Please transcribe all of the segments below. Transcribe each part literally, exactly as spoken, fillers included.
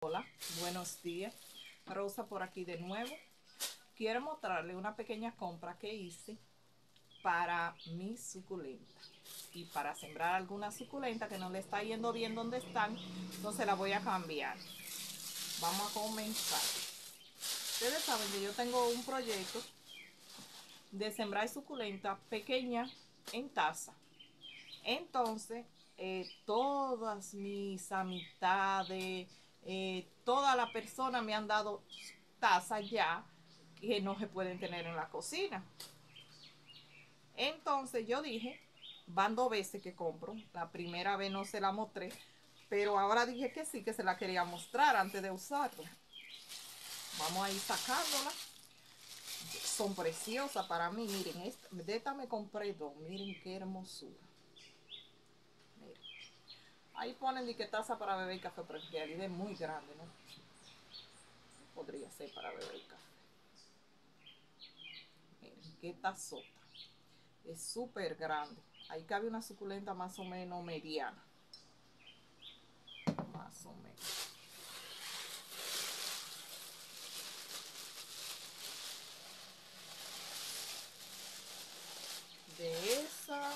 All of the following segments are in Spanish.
Hola, buenos días. Rosa por aquí de nuevo. Quiero mostrarle una pequeña compra que hice para mi suculenta y para sembrar alguna suculenta que no le está yendo bien donde están, entonces la voy a cambiar. Vamos a comenzar. Ustedes saben que yo tengo un proyecto de sembrar suculenta pequeña en taza. Entonces, eh, todas mis amistades, eh, todas las personas me han dado tazas ya que no se pueden tener en la cocina. Entonces yo dije, van dos veces que compro. La primera vez no se la mostré, pero ahora dije que sí, que se la quería mostrar antes de usarla. Vamos a ir sacándola. Son preciosas para mí. Miren, esta, de esta me compré dos. Miren qué hermosura. Miren. Ahí ponen de que taza para beber café, pero en realidad es muy grande, ¿no? Podría ser para beber café. Miren, qué tazota. Es súper grande. Ahí cabe una suculenta más o menos mediana. Más o menos. De esa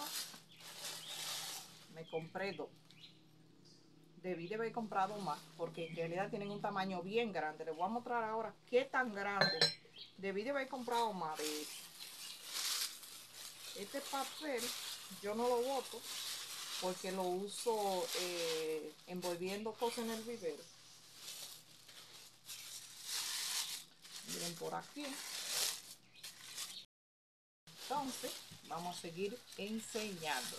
me compré dos. Debí de haber comprado más porque en realidad tienen un tamaño bien grande. Les voy a mostrar ahora qué tan grande. Debí de haber comprado más de eso. Este papel yo no lo boto porque lo uso eh, envolviendo cosas en el vivero. Miren por aquí. Entonces vamos a seguir enseñando.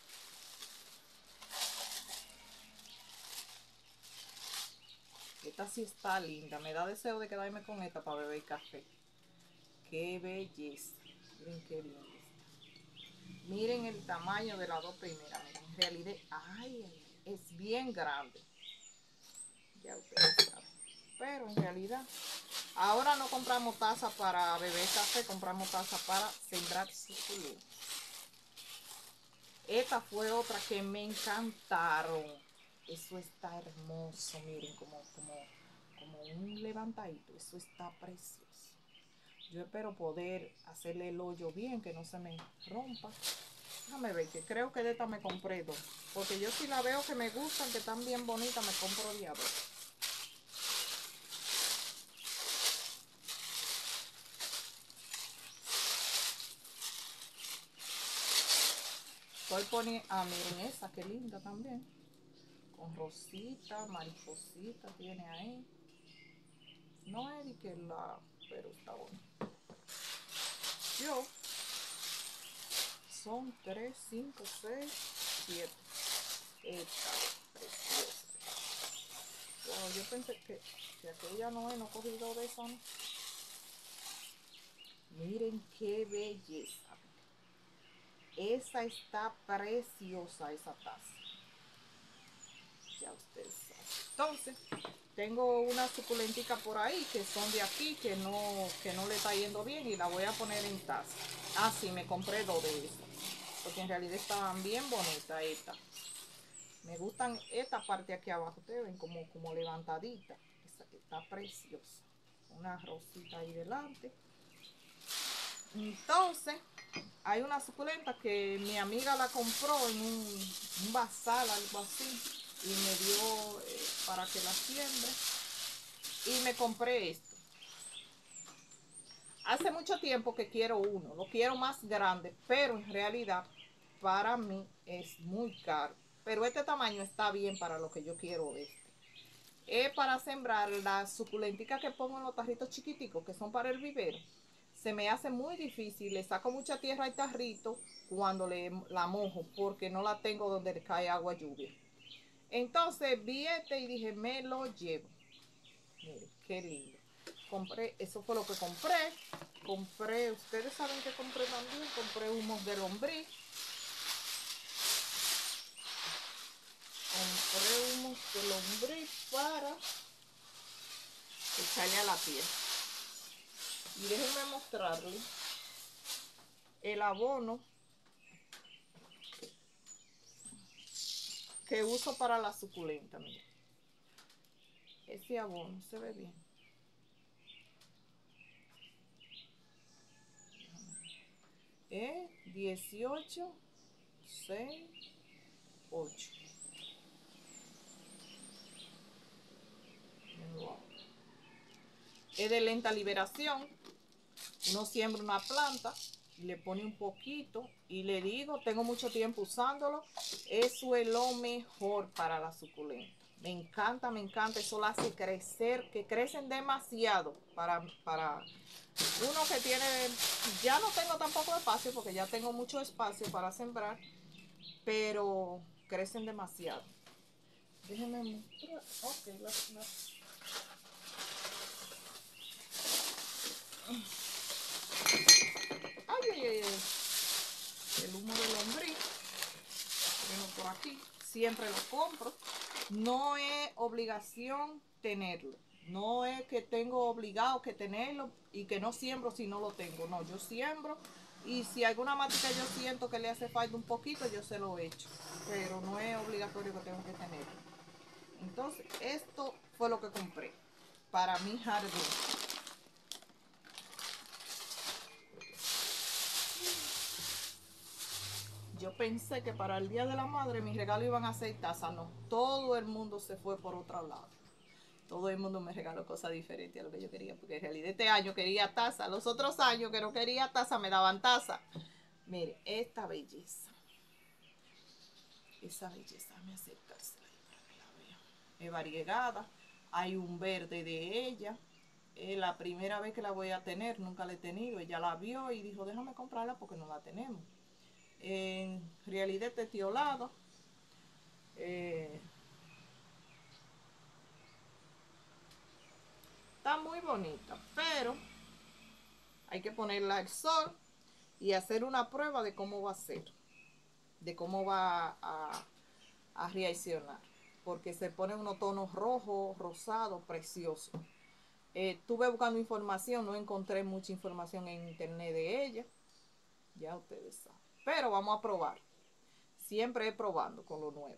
Esta sí está linda. Me da deseo de quedarme con esta para beber café. Qué belleza. Miren qué linda está. Miren el tamaño de las dos primeras. Miren, en realidad, ay, es bien grande. Ya ustedes saben. Pero en realidad, ahora no compramos taza para beber café, compramos taza para sembrar suculentas. Esta fue otra que me encantaron. Eso está hermoso, miren, como, como, como un levantadito. Eso está precioso. Yo espero poder hacerle el hoyo bien, que no se me rompa. Déjame ver, que creo que de esta me compré dos. Porque yo si la veo que me gustan, que están bien bonitas, me compro de a dos. Estoy poniendo, ah, miren esa, qué linda también. Con rosita, mariposita tiene ahí. No es de que la, pero está bonita. Yo, son tres, cinco, seis, siete. Esta, preciosa. Bueno, yo pensé que, que aquella no es, no he cogido de esa, ¿no? Miren qué belleza. Esa está preciosa, esa taza. Ya ustedes saben. Entonces, tengo una suculentica por ahí que son de aquí, que no, que no le está yendo bien y la voy a poner en taza. Ah, sí, me compré dos de esas. Porque en realidad estaban bien bonitas estas. Me gustan esta parte aquí abajo. Ustedes ven como, como levantadita. Esa, está preciosa. Una rosita ahí delante. Entonces, hay una suculenta que mi amiga la compró en un, un bazar, algo así, y me dio eh, para que la siembre. Y me compré esto. Hace mucho tiempo que quiero uno, lo quiero más grande, pero en realidad para mí es muy caro. Pero este tamaño está bien para lo que yo quiero este. Es para sembrar las suculenticas que pongo en los tarritos chiquiticos, que son para el vivero. Se me hace muy difícil, le saco mucha tierra al tarrito cuando le, la mojo, porque no la tengo donde cae agua lluvia. Entonces vi este y dije, me lo llevo. Miren, qué lindo. Compré, eso fue lo que compré. Compré, ustedes saben que compré también, compré humos de lombriz. Compré humos de lombriz para echarle a la piel. Y déjenme mostrarles el abono que uso para la suculenta. Miren. Ese abono se ve bien. Es dieciocho, seis, ocho. Es de lenta liberación. Uno siembra una planta y le pone un poquito y le digo, tengo mucho tiempo usándolo, eso es lo mejor para la suculenta. Me encanta, me encanta, eso la hace crecer, que crecen demasiado para, para uno que tiene, ya no tengo tampoco espacio porque ya tengo mucho espacio para sembrar, pero crecen demasiado. Déjenme mostrar. Ok, la, la. Ay, ay, ay, ay. El humo de lombriz. Tengo por aquí. Siempre lo compro. No es obligación tenerlo. No es que tengo obligado que tenerlo y que no siembro si no lo tengo. No, yo siembro. Y si alguna matica yo siento que le hace falta un poquito, yo se lo echo. Pero no es obligatorio que tengo que tenerlo. Entonces, esto fue lo que compré para mi jardín. Yo pensé que para el Día de la Madre mis regalos iban a ser tazas. No, todo el mundo se fue por otro lado. Todo el mundo me regaló cosas diferentes a lo que yo quería, porque en realidad este año quería taza. Los otros años que no quería taza me daban taza. Mire, esta belleza. Esa belleza, me acercársela ahí para que la vean. Es variegada. Hay un verde de ella. Es la primera vez que la voy a tener, nunca la he tenido. Ella la vio y dijo, déjame comprarla porque no la tenemos. En realidad este tiolado. Eh, está muy bonita, pero hay que ponerla al sol y hacer una prueba de cómo va a ser, de cómo va a, a reaccionar, porque se ponen unos tonos rojos, rosados, preciosos. Eh, estuve buscando información, no encontré mucha información en internet de ella, ya ustedes saben, pero vamos a probar, siempre probando con lo nuevo.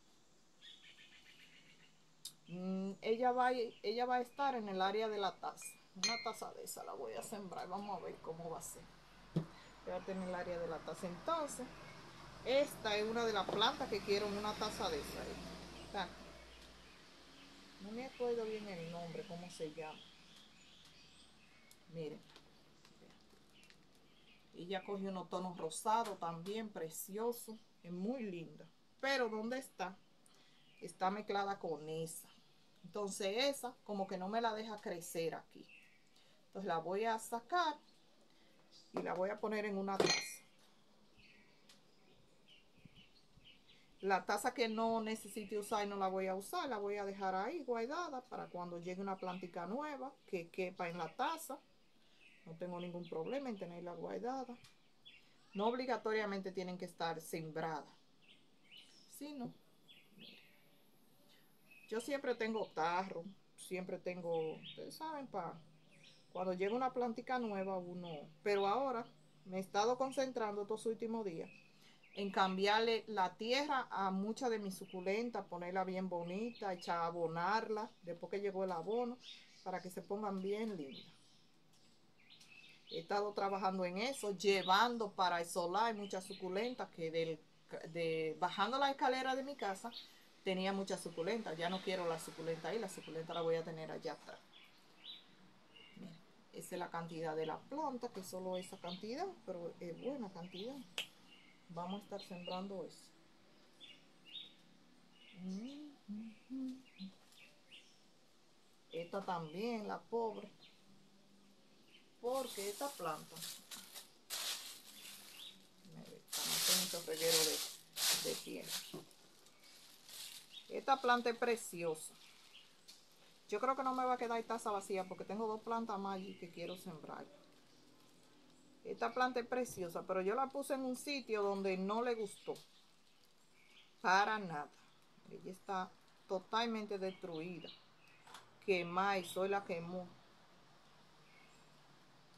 Mm, ella, va, ella va a estar en el área de la taza, una taza de esa la voy a sembrar, vamos a ver cómo va a ser. Voy a tener el área de la taza. Entonces, esta es una de las plantas que quiero en una taza de esa. Está. No me acuerdo bien el nombre, cómo se llama. Miren. Ella cogió unos tonos rosados también, precioso. Es muy linda. Pero ¿dónde está? Está mezclada con esa. Entonces esa como que no me la deja crecer aquí. Entonces la voy a sacar y la voy a poner en una taza. La taza que no necesite usar y no la voy a usar, la voy a dejar ahí guardada para cuando llegue una plantica nueva que quepa en la taza. No tengo ningún problema en tenerla guardada. No obligatoriamente tienen que estar sembradas. Sí, no. Yo siempre tengo tarro, siempre tengo, ustedes saben, para cuando llega una plantica nueva uno. Pero ahora me he estado concentrando estos últimos días en cambiarle la tierra a muchas de mis suculentas, ponerla bien bonita, echar a abonarla después que llegó el abono, para que se pongan bien lindas. He estado trabajando en eso, llevando para el solar muchas suculentas que del, de, bajando la escalera de mi casa tenía muchas suculentas. Ya no quiero la suculenta ahí, la suculenta la voy a tener allá atrás. Miren, esa es la cantidad de la planta, que solo esa cantidad, pero es buena cantidad. Vamos a estar sembrando eso. Esta también, la pobre. Porque esta planta, estamos en mucho reguero de, de tierra. Esta planta es preciosa. Yo creo que no me va a quedar taza vacía porque tengo dos plantas más allí que quiero sembrar. Esta planta es preciosa, pero yo la puse en un sitio donde no le gustó. Para nada. Ella está totalmente destruida. Quemada y soy la quemó.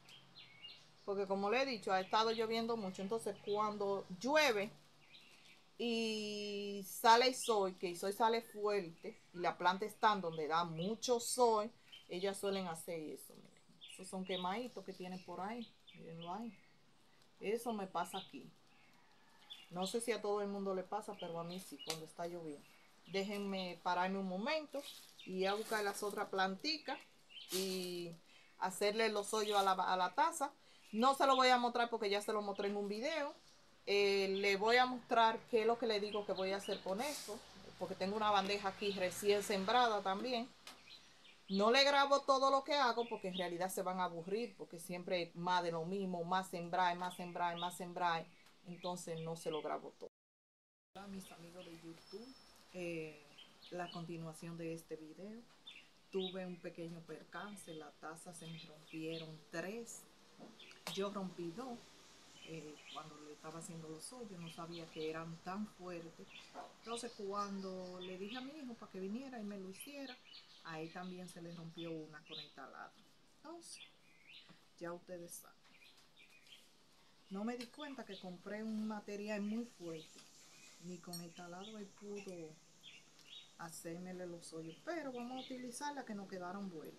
Porque como le he dicho, ha estado lloviendo mucho. Entonces cuando llueve, y sale el sol, que el sol sale fuerte y la planta está donde da mucho sol, ellas suelen hacer eso. Miren, esos son quemaditos que tienen por ahí, mírenlo ahí. Eso me pasa aquí. No sé si a todo el mundo le pasa, pero a mí sí, cuando está lloviendo. Déjenme pararme un momento y a buscar las otras plantitas y hacerle los hoyos a la, a la taza. No se lo voy a mostrar porque ya se lo mostré en un video. Eh, le voy a mostrar qué es lo que le digo que voy a hacer con esto, porque tengo una bandeja aquí recién sembrada también. No le grabo todo lo que hago porque en realidad se van a aburrir, porque siempre más de lo mismo, más sembrar, más sembrar, más sembrar. Entonces no se lo grabo todo. Hola mis amigos de YouTube, eh, la continuación de este video. Tuve un pequeño percance, las tazas se me rompieron tres. Yo rompí dos. Eh, cuando le estaba haciendo los hoyos, no sabía que eran tan fuertes. Entonces cuando le dije a mi hijo para que viniera y me lo hiciera, ahí también se le rompió una con el taladro. Entonces, ya ustedes saben. No me di cuenta que compré un material muy fuerte. Ni con el taladro él pudo hacérmele los hoyos. Pero vamos a utilizar las que nos quedaron buenas.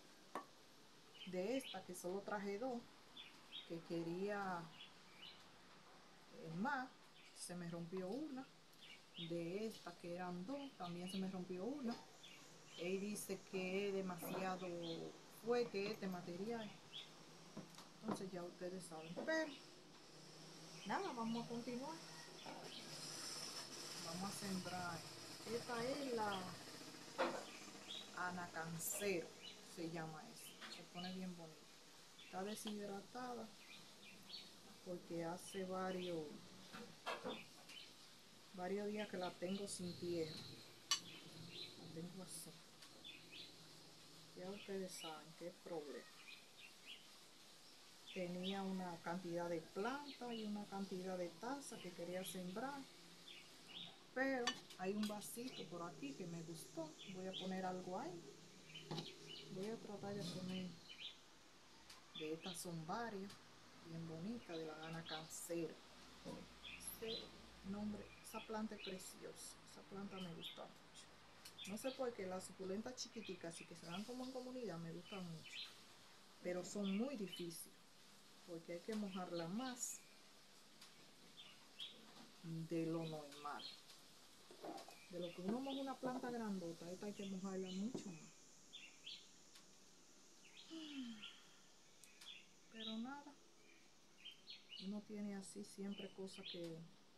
De esta que solo traje dos, que quería más, se me rompió una. De esta que eran dos, también se me rompió una. Él dice que es demasiado fuerte este material. Entonces ya ustedes saben. Pero nada, vamos a continuar. Vamos a sembrar. Esta es la anacancero, se llama eso. Se pone bien bonito. Está deshidratada porque hace varios varios días que la tengo sin tierra. La tengo así. Ya ustedes saben qué problema. Tenía una cantidad de plantas y una cantidad de tazas que quería sembrar. Pero hay un vasito por aquí que me gustó. Voy a poner algo ahí. Voy a tratar de poner, de estas son varias, bien bonitas, de la anacancero. Ese nombre, esa planta es preciosa. Esa planta me gusta mucho. No sé por qué las suculentas chiquiticas y que se dan como en comunidad me gustan mucho. Pero son muy difíciles. Porque hay que mojarla más de lo normal. De lo que uno moja una planta grandota, esta hay que mojarla mucho más. Pero nada, uno tiene así siempre cosas que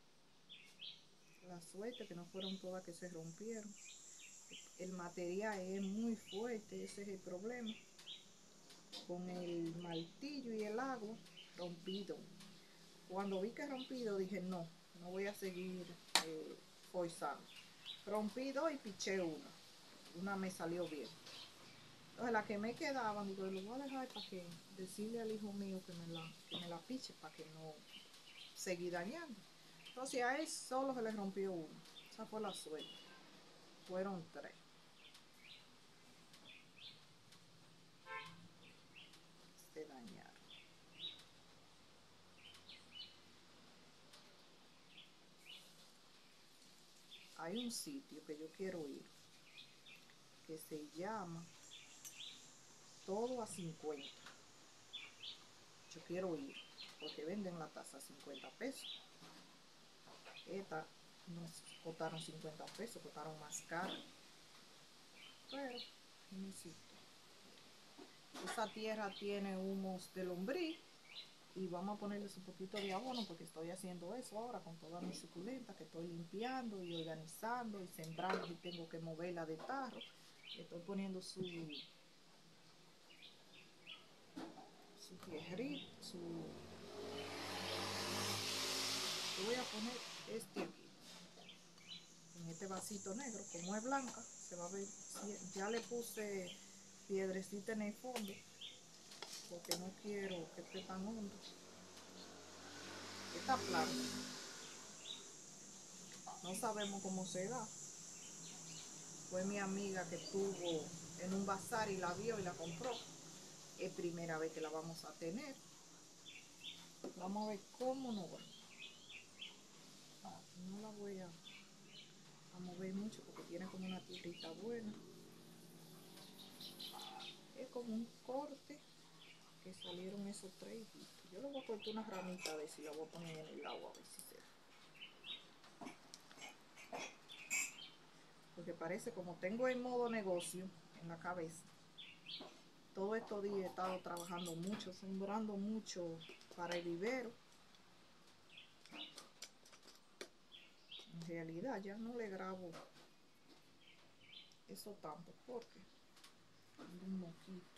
la suerte, que no fueron todas que se rompieron. El material es muy fuerte, ese es el problema. Con el martillo y el agua, rompido. Cuando vi que rompido, dije no, no voy a seguir eh, forzando. Rompí dos y piché una. Una me salió bien. Entonces la que me quedaban, digo, lo voy a dejar para que decirle al hijo mío que me la, que me la piche para que no seguir dañando. Entonces a él solo se le rompió uno. Esa fue la suerte. Fueron tres. Se dañaron. Hay un sitio que yo quiero ir que se llama Todo a cincuenta. Yo quiero ir porque venden la taza a cincuenta pesos. Esta no costaron cincuenta pesos, costaron más caro. Pero necesito. Esa tierra tiene humos de lombriz y vamos a ponerles un poquito de abono porque estoy haciendo eso ahora con todas mis suculentas que estoy limpiando y organizando y sembrando y tengo que moverla de tarro. Le estoy poniendo su su tierrita, su... Yo voy a poner este aquí en este vasito negro. Como es blanca se va a ver. Ya le puse piedrecita en el fondo porque no quiero que esté tan hondo. Esta planta no sabemos cómo se da. Fue mi amiga que estuvo en un bazar y la vio y la compró. Es primera vez que la vamos a tener. Vamos a ver cómo nos va. No la voy a, a mover mucho porque tiene como una tierrita buena. Es como un corte que salieron esos tres hijitos. Yo le voy a cortar una ramita a ver si la voy a poner en el agua, a ver si se da. Porque parece, como tengo el modo negocio en la cabeza, todos estos días he estado trabajando mucho, sembrando mucho para el vivero. En realidad ya no le grabo eso tanto porque tengo un moquito.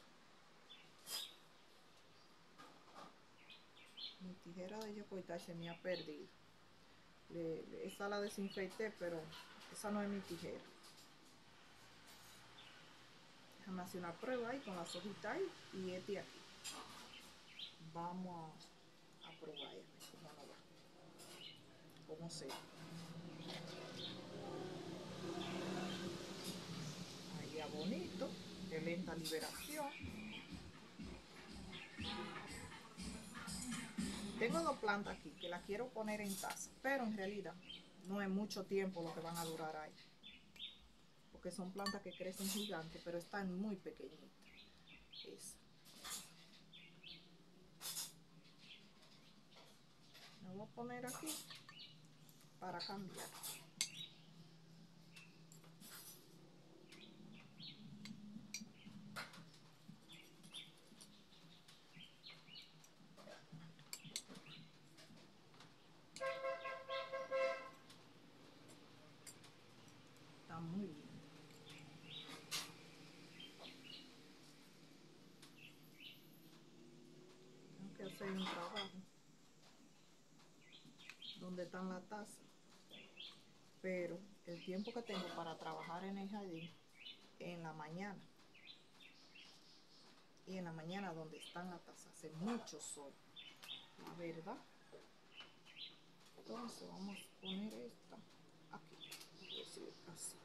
Mi tijera de yocoita se me ha perdido. Le, le, esa la desinfecté, pero esa no es mi tijera. Déjame hacer una prueba ahí con las hojitas ahí y este aquí. Vamos a, a probar a ver cómo nos va. Cómo se. Ahí a bonito, de lenta liberación. Tengo dos plantas aquí que las quiero poner en taza, pero en realidad no es mucho tiempo lo que van a durar ahí. Porque son plantas que crecen gigantes, pero están muy pequeñitas. Esa. La voy a poner aquí para cambiar. Está muy bien. Tengo que hacer un trabajo donde están las tazas, pero el tiempo que tengo para trabajar en el jardín en la mañana, y en la mañana donde están las tazas hace mucho sol, la verdad. Entonces vamos a poner esta aquí, voy a decir así.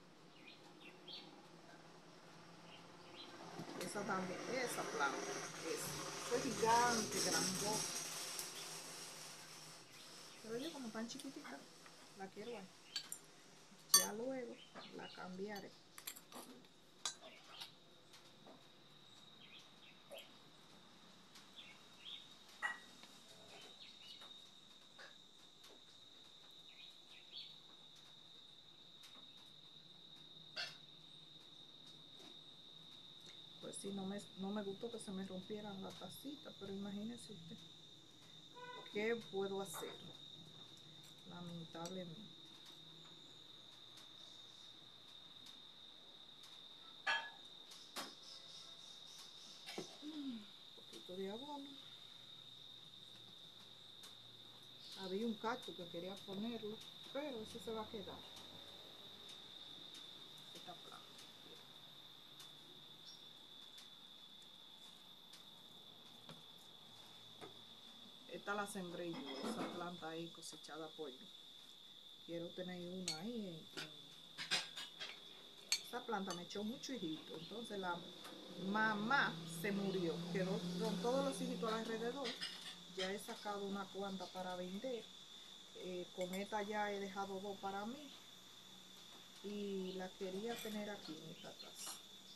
Esa también, esa planta, esa, es gigante, grandosa. Pero yo como tan chiquitita, la quiero ahí. Ya luego la cambiaré. Pues sí, no me, no me gustó que se me rompieran la tacita, pero imagínese usted. ¿Qué puedo hacer? Lamentablemente. Un poquito de abono. Había un cactus que quería ponerlo, pero ese se va a quedar. Esta planta. Esta la sembré yo, esa planta ahí cosechada por yo. Quiero tener una ahí. En, en... Esa planta me echó mucho hijito, entonces la mamá se murió, quedó con todos los hijitos alrededor. Ya he sacado una cuanta para vender. Eh, con esta ya he dejado dos para mí. Y la quería tener aquí en esta taza.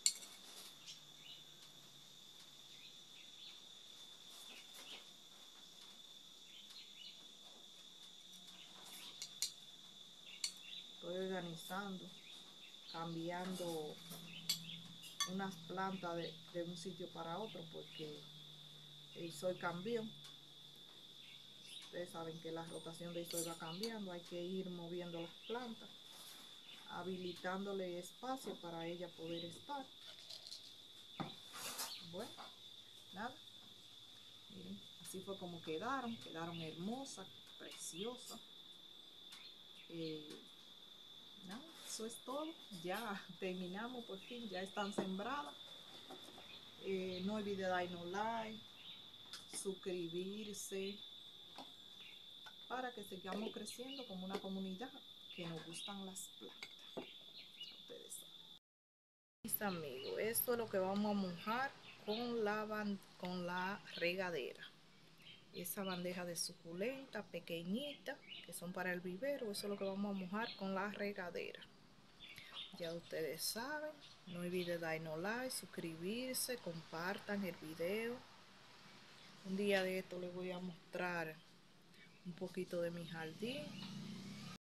Estoy organizando, cambiando unas plantas de, de un sitio para otro porque el sol cambió. Ustedes saben que la rotación del sol va cambiando, hay que ir moviendo las plantas, habilitándole espacio para ella poder estar. Bueno, nada, miren, así fue como quedaron, quedaron hermosas, preciosas. Eh, nada, eso es todo, ya terminamos por fin, ya están sembradas. Eh, no olvide darnos like, suscribirse, para que sigamos creciendo como una comunidad que nos gustan las plantas. Ustedes saben. Mis amigos, esto es lo que vamos a mojar con la, con la regadera. esa bandeja de suculenta pequeñita, que son para el vivero. Eso es lo que vamos a mojar con la regadera. Ya ustedes saben, no olviden darnos like, suscribirse, compartan el video. Un día de esto les voy a mostrar un poquito de mi jardín